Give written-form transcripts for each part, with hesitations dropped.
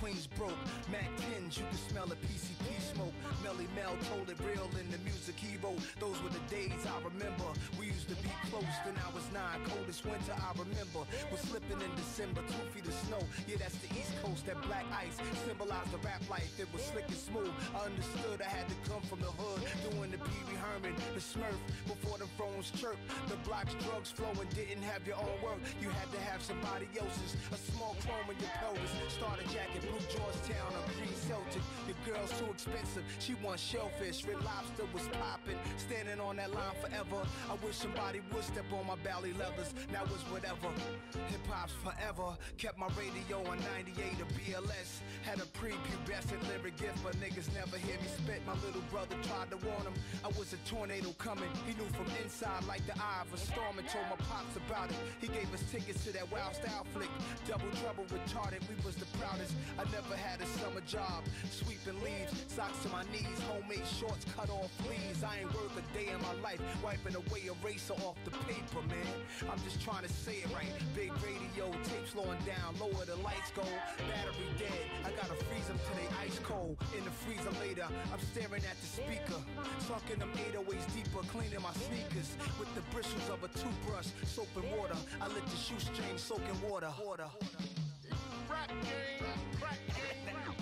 Queens broke, Mac 10s, you can smell the PCP smoke. Melly Mel told it real in the music he wrote. Those were the days I remember. We used to be close, then I was 9. Coldest winter I remember was slipping in December, 2 feet of snow. Yeah, that's the East Coast. That black ice symbolized the rap life. It was slick and smooth. I understood I had to come from the hood, doing the Pee Wee Herman, the Smurf, before the phones chirp. The blocks, drugs flowing, didn't have your own work. You had to have somebody else's. A small chrome in your pelvis, starter jacket, blue Georgetown, or green Celtic. Your girl's too expensive, she wants shellfish. Red Lobster was popping, standing on that line forever. I wish somebody would step on my belly leathers. Now it's whatever. Hip hop's forever. Kept my radio on 98 or BLS. Had a prepubescent lyric gift, but niggas never hear me spit. My little brother tried to warn him I was a tornado coming. He knew from inside like the eye of a storm and told my pops about it. He gave us tickets to that Wild Style flick. Double Trouble retarded, we was the proudest. I never had a summer job, sweeping leaves, socks to my knees, homemade shorts, cut off fleas. I ain't work a day in my life, wiping away eraser off the paper, man. I'm just trying to say it right. Big radio, tape slowing down, lower the lights go, battery dead. I gotta freeze them till they ice cold. In the freezer later, I'm staring at the speaker, sunk in them 808s deeper, cleaning my sneakers with the bristles of a toothbrush, soap and water. I let the shoestring soak in water. Rap game, rap game,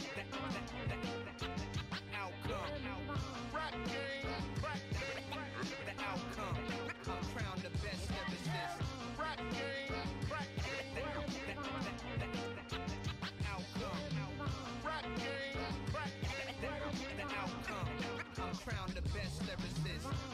outcome. Rap game, rap game, The outcome. I'm crowned the best lyricist. rap game, rap game, Outcome. rap game, rap game. The outcome. I'm crowned the best lyricist.